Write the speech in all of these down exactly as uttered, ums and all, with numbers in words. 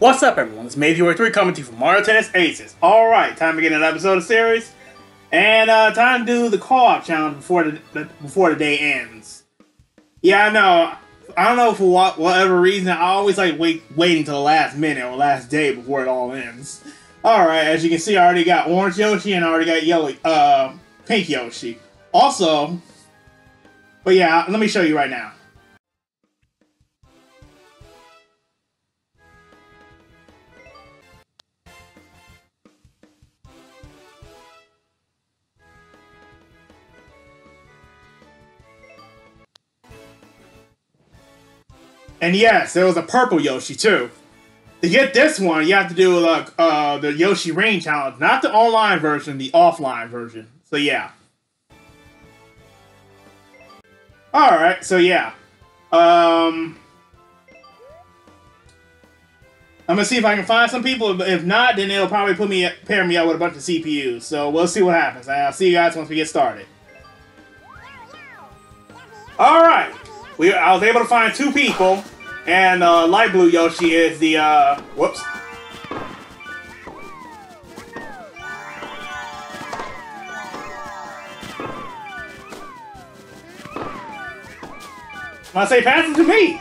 What's up, everyone? It's Mayfield three coming to you from Mario Tennis Aces. Alright, time to get an episode of the series. And uh, time to do the co-op challenge before the, the before the day ends. Yeah, I know. I don't know for what, whatever reason, I always like wait waiting till the last minute or last day before it all ends. Alright, as you can see, I already got Orange Yoshi and I already got Yellow, uh, Pink Yoshi. Also, but yeah, let me show you right now. And yes, there was a purple Yoshi too. To get this one, you have to do like uh, the Yoshi Rain Challenge, not the online version, the offline version. So yeah. Alright, so yeah. Um, I'm gonna see if I can find some people. If not, then it'll probably put me pair me up with a bunch of C P Us. So we'll see what happens. I'll see you guys once we get started. Alright. We, I was able to find two people, and uh, Light Blue Yoshi is the, uh, whoops. I say pass it to me!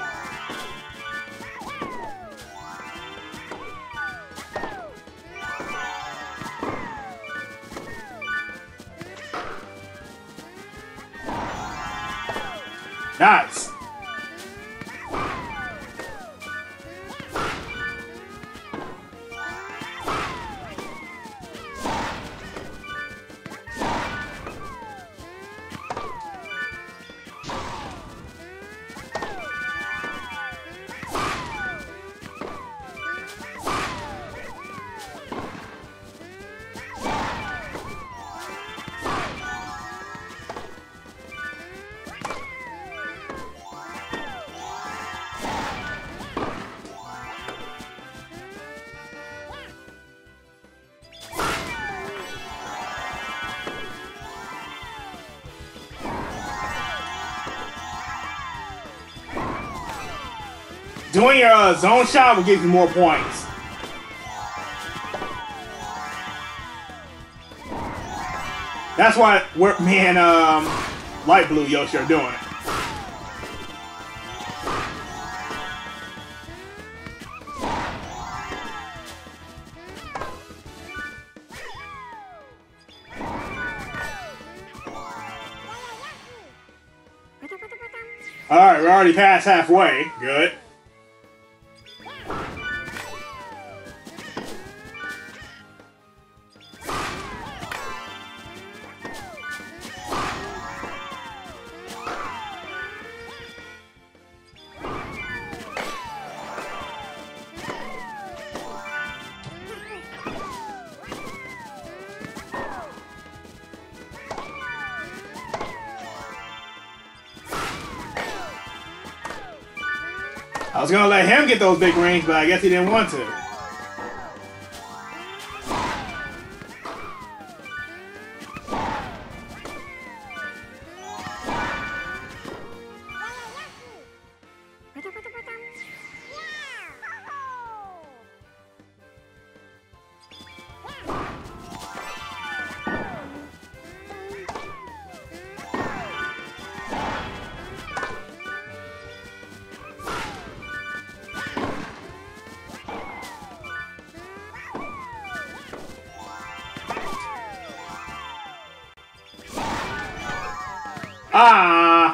Nice! Doing your uh, zone shot will give you more points. That's what we're, me and um, Light Blue Yoshi are doing. Alright, we're already past halfway. Good. I was gonna let him get those big rings, but I guess he didn't want to. Ah!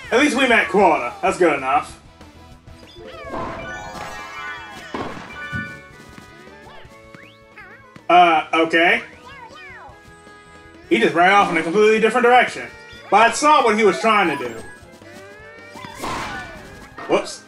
At least we met quota. That's good enough. Uh, okay. He just ran off in a completely different direction. But I saw what he was trying to do. Whoops.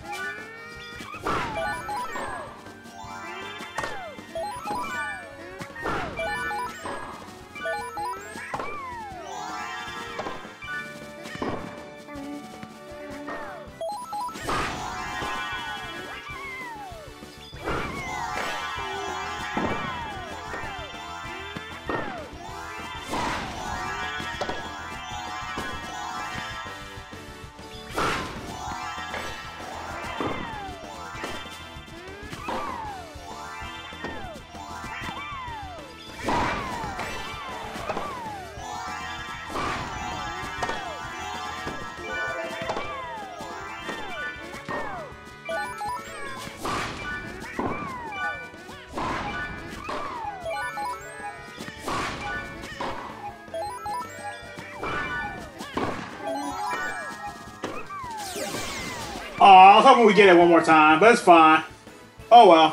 Oh, I was hoping we get it one more time, but it's fine. Oh well.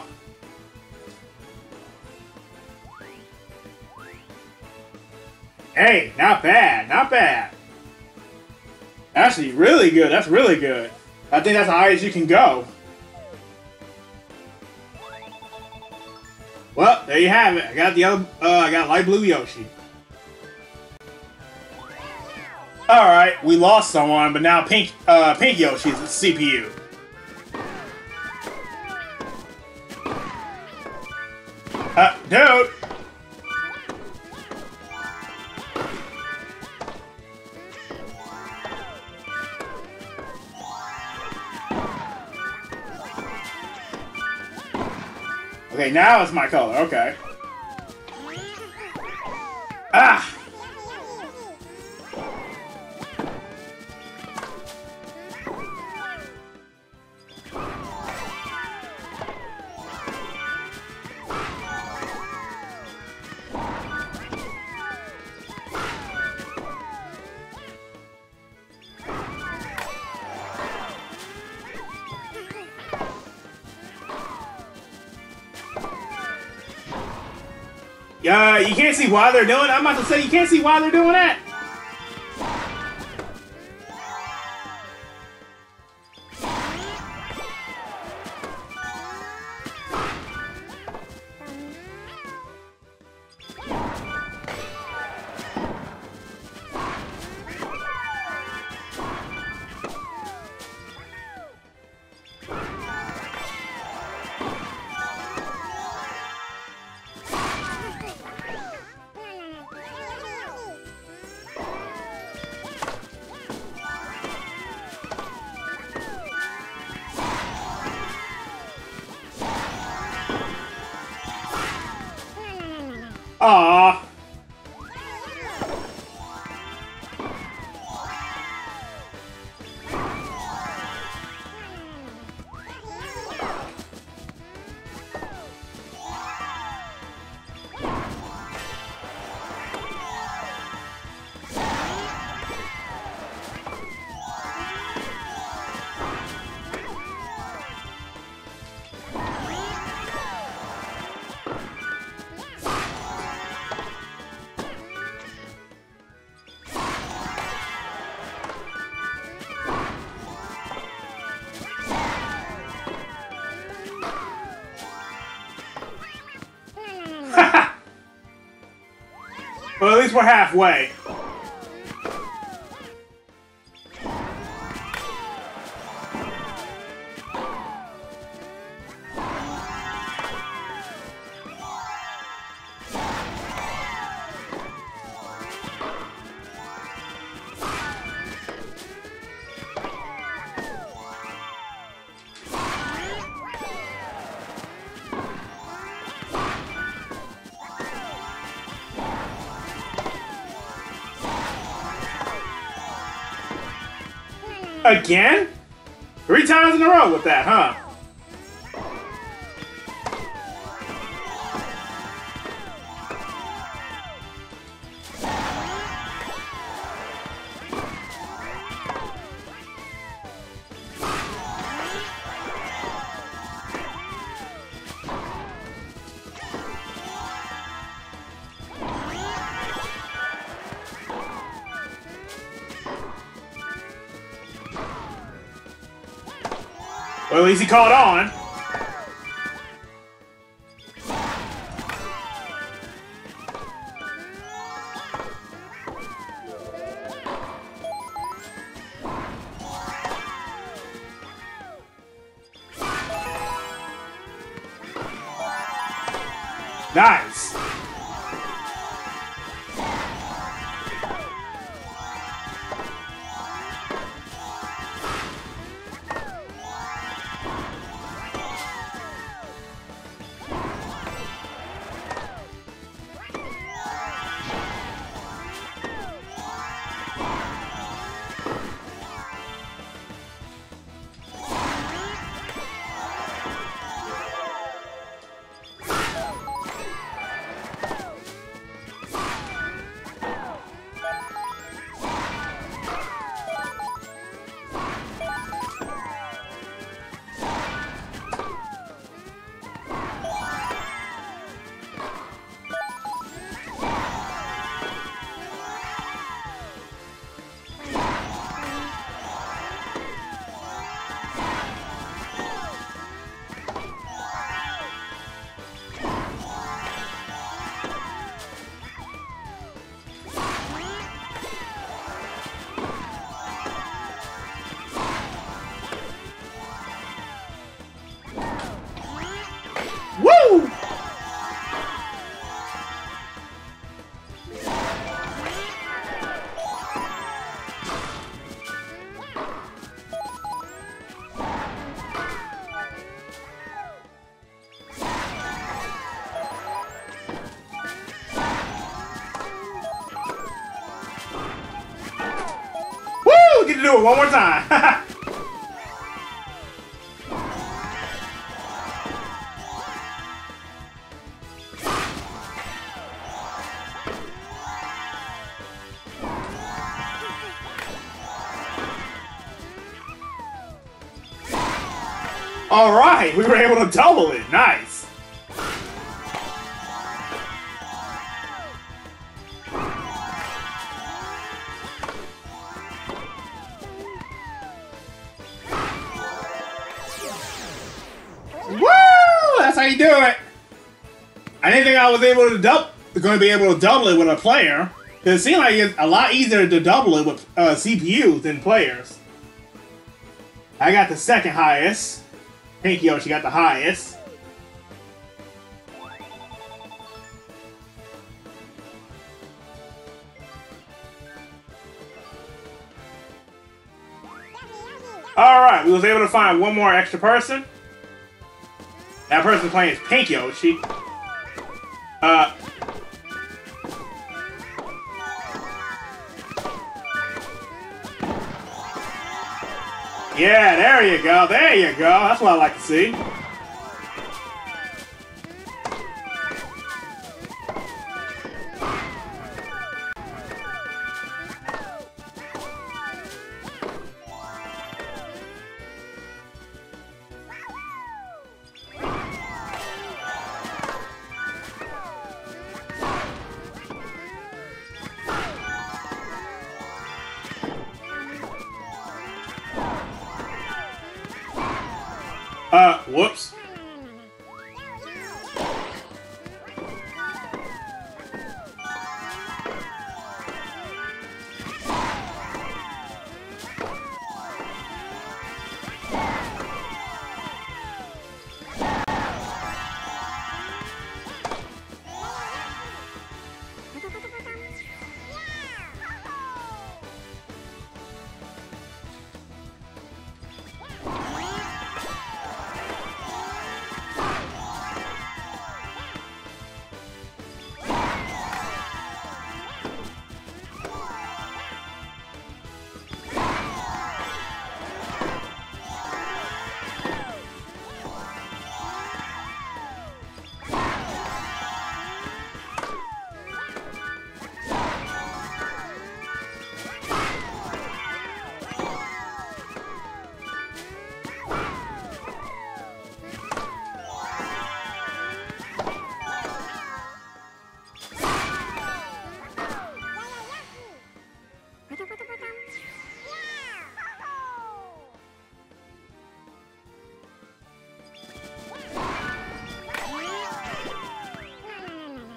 Hey, not bad, not bad. Actually, really good. That's really good. I think that's the highest you can go. Well, there you have it. I got the other. Uh, I got light blue Yoshi. All right, we lost someone, but now Pink, uh, Pink Yoshi's the C P U. Uh, dude. Okay, now it's my color. Okay. Ah. Uh, you can't see why they're doing it. I'm about to say you can't see why they're doing that. Aww. Well, at least we're halfway. Again? Three times in a row with that, huh? Or at least he caught on. Nice. Woo! Woo! Get to do it one more time. Alright, we were able to double it. Nice. Woo! That's how you do it. I didn't think I was able to double, going to be able to double it with a player. It seemed like it's a lot easier to double it with uh, C P Us than players. I got the second highest. Pink Yoshi got the highest. Alright, we was able to find one more extra person. That person playing is Pink Yoshi. Uh... Yeah, there you go, there you go. That's what I like to see. Uh, whoops.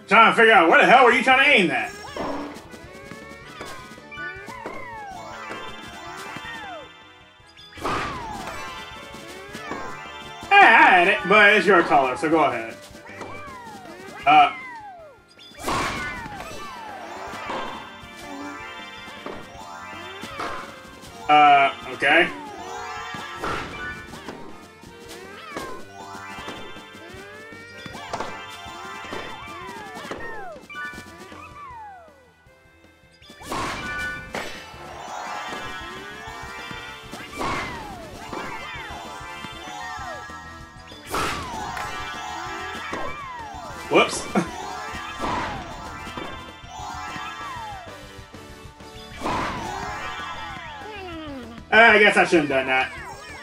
Trying to figure out where the hell were you trying to aim that? Hey, I had it, but it's your color, so go ahead. Uh. Uh, okay. Whoops. I guess I shouldn't have done that.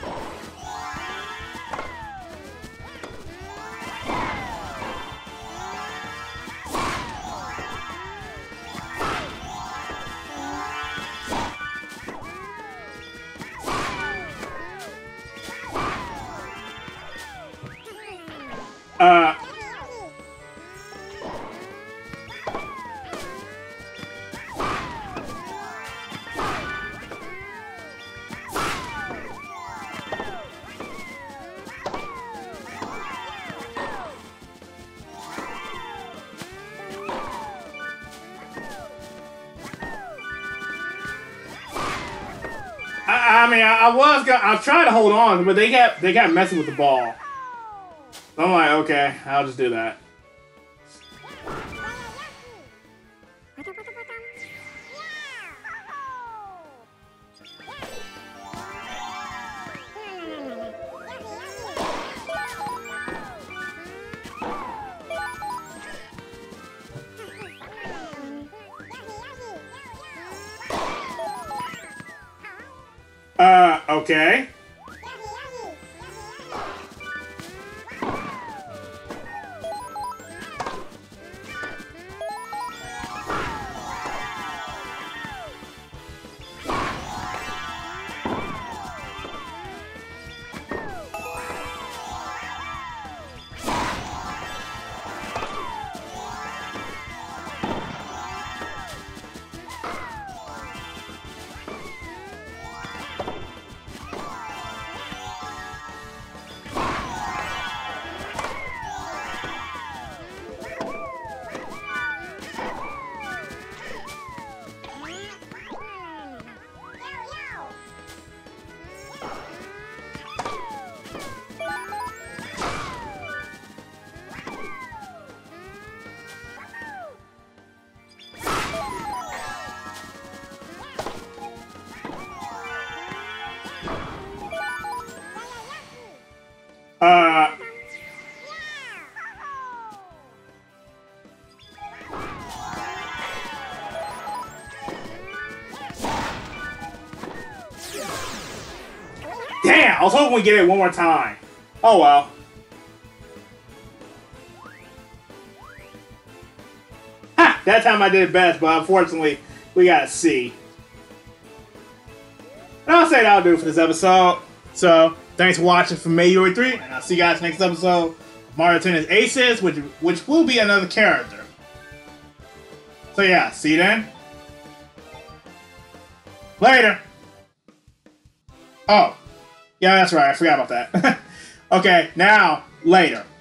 Uh... I, I mean, I, I was gonna, I was trying to hold on, but they got they got messing with the ball. So I'm like, okay, I'll just do that. Uh, okay. Uh... Damn! I was hoping we get it one more time. Oh well. Ha! That time I did it best, but unfortunately, we got a C. And I'll say that'll do it for this episode. So, thanks for watching from Mayuri three, and I'll see you guys next episode of Mario Tennis Aces, which, which will be another character. So yeah, see you then. Later! Oh. Yeah, that's right. I forgot about that. Okay, now, later.